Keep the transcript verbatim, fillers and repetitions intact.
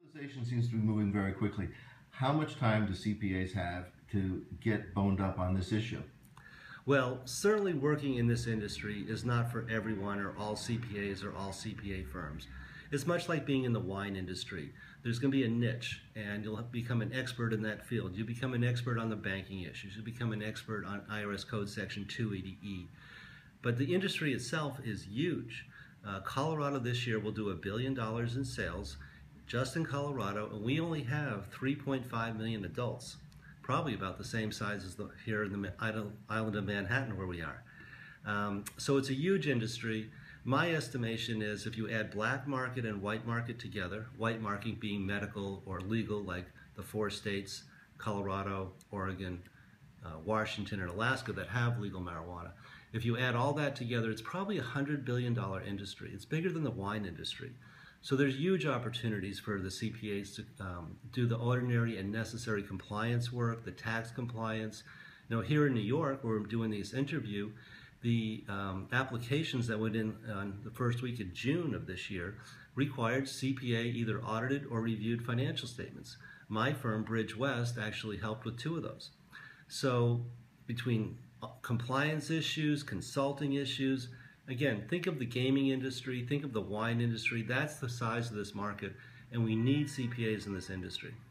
Legalization seems to be moving very quickly. How much time do C P As have to get boned up on this issue? Well, certainly working in this industry is not for everyone or all C P As or all C P A firms. It's much like being in the wine industry. There's going to be a niche, and you'll become an expert in that field. You become an expert on the banking issues. You become an expert on I R S Code Section two eighty E. But the industry itself is huge. Uh, Colorado this year will do a billion dollars in sales just in Colorado, and we only have three point five million adults, probably about the same size as the, here in the island of Manhattan where we are. Um, so it's a huge industry. My estimation is if you add black market and white market together, white market being medical or legal like the four states, Colorado, Oregon, uh, Washington, and Alaska that have legal marijuana. If you add all that together, it's probably a one hundred billion dollar industry. It's bigger than the wine industry. So there's huge opportunities for the C P As to um, do the ordinary and necessary compliance work, the tax compliance. Now here in New York, where we're doing this interview, the um, applications that went in on the first week of June of this year required C P A either audited or reviewed financial statements. My firm, Bridge West, actually helped with two of those. So between compliance issues, consulting issues, again, think of the gaming industry, think of the wine industry. That's the size of this market, and we need C P As in this industry.